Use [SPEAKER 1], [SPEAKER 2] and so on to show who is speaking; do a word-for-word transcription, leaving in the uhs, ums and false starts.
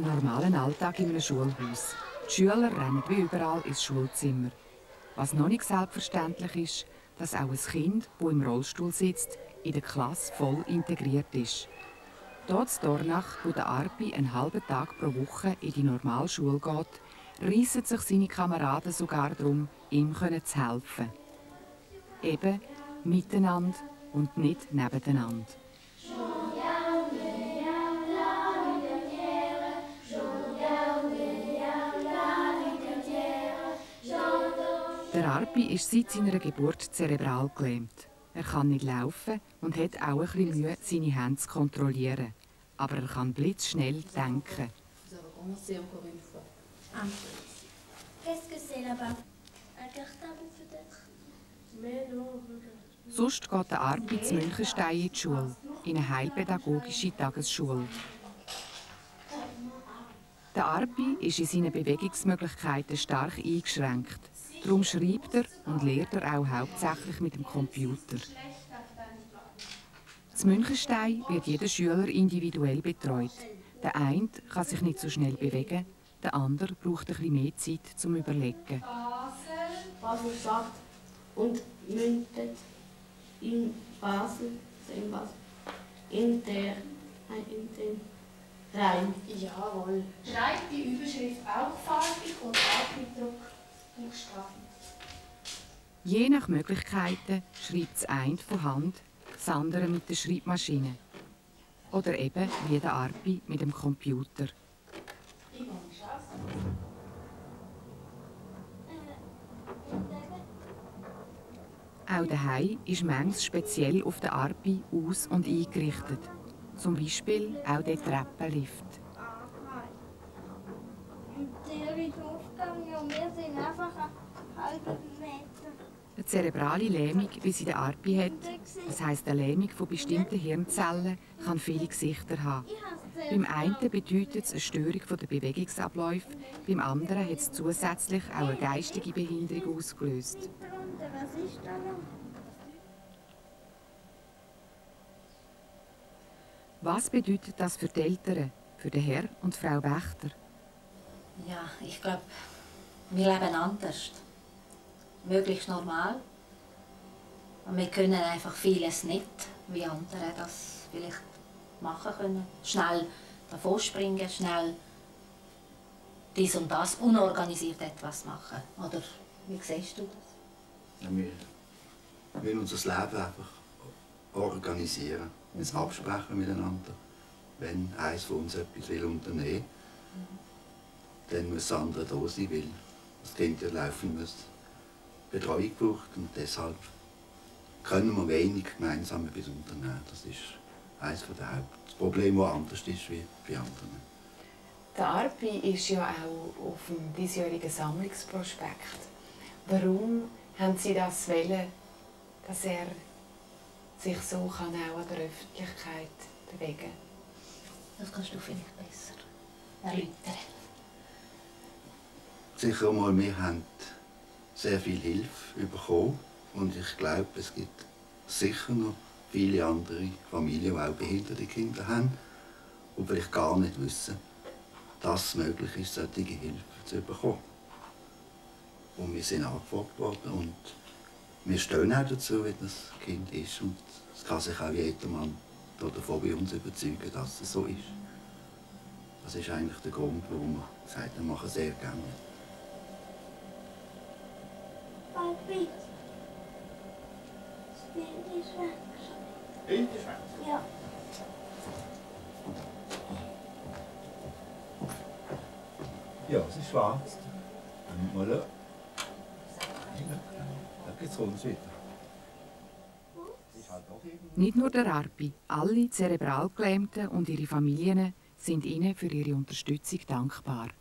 [SPEAKER 1] einen normalen Alltag in einem Schulhaus. Die Schüler rennen wie überall ins Schulzimmer. Was noch nicht selbstverständlich ist, dass auch ein Kind, das im Rollstuhl sitzt, in der Klasse voll integriert ist. Dort in Dornach, wo der Arpi einen halben Tag pro Woche in die Normalschule geht, reissen sich seine Kameraden sogar darum, ihm zu helfen. Eben miteinander und nicht nebeneinander. Der Arpi ist seit seiner Geburt zerebral gelähmt. Er kann nicht laufen und hat auch ein bisschen Mühe, seine Hände zu kontrollieren. Aber er kann blitzschnell denken. Sonst geht der Arpi zu Münchenstein in die Schule, in eine heilpädagogische Tagesschule. Der Arpi ist in seinen Bewegungsmöglichkeiten stark eingeschränkt. Darum schreibt er und lehrt er auch hauptsächlich mit dem Computer. In Münchenstein wird jeder Schüler individuell betreut. Der eine kann sich nicht so schnell bewegen, der andere braucht ein bisschen mehr Zeit zum Überlegen.
[SPEAKER 2] Basel sagt und mündet in Basel, in Basel, in der, in den Reim.
[SPEAKER 3] Jawohl. Schreibt die Überschrift auch farbig und auch mit Druckbuchstaben.
[SPEAKER 1] Je nach Möglichkeiten schreibt das eine von Hand, das andere mit der Schreibmaschine. Oder eben wie der Arpi mit dem Computer. Auch daheim ist manches speziell auf den Arpi aus- und eingerichtet. Zum Beispiel auch der Treppenlift.
[SPEAKER 2] Der ist aufgegangen und wir sind einfach einen halben Meter.
[SPEAKER 1] Eine zerebrale Lähmung, wie sie der Arpi hat, das heisst eine Lähmung von bestimmten Hirnzellen, kann viele Gesichter haben. Beim einen bedeutet es eine Störung der Bewegungsabläufe, beim anderen hat es zusätzlich auch eine geistige Behinderung ausgelöst.
[SPEAKER 2] Was ist da noch?
[SPEAKER 1] Was bedeutet das für die Eltern, für den Herr und Frau Wächter?
[SPEAKER 4] Ja, ich glaube, wir leben anders. Möglichst normal. Und wir können einfach vieles nicht, wie andere das vielleicht machen können. Schnell davon springen, schnell dies und das, unorganisiert etwas machen. Oder wie siehst du das?
[SPEAKER 5] Ja, wir müssen unser Leben einfach organisieren, uns absprechen miteinander. Wenn eines von uns etwas will unternehmen will, dann muss das andere da sein, weil das Kind ja laufen muss. Betreuung braucht und deshalb können wir wenig gemeinsam etwas unternehmen. Das ist eines der Hauptprobleme, das anders ist wie bei anderen.
[SPEAKER 6] Der Arpi ist ja auch auf dem diesjährigen Sammlungsprospekt. Warum haben Sie das wollen, dass er sich so kann auch an der Öffentlichkeit bewegen kann?
[SPEAKER 4] Das kannst du vielleicht besser erläutern.
[SPEAKER 5] Sicher mal, wir haben sehr viel Hilfe bekommen und ich glaube, es gibt sicher noch viele andere Familien, die auch behinderte Kinder haben und vielleicht gar nicht wissen, dass es möglich ist, solche Hilfe zu bekommen. Und wir sind angefragt worden und wir stehen auch dazu, wie das Kind ist und es kann sich auch jeder Mann davon bei uns überzeugen, dass es so ist. Das ist eigentlich der Grund, warum wir gesagt haben, wir machen sehr gerne.
[SPEAKER 2] Papi, das Bild ist weg.
[SPEAKER 5] Bild ist weg?
[SPEAKER 2] Ja.
[SPEAKER 5] Ja, es ist schwarz. Mal schauen. Da geht es uns wieder.
[SPEAKER 1] Nicht nur der Arpi, alle zerebral Gelähmten und ihre Familien sind ihnen für ihre Unterstützung dankbar.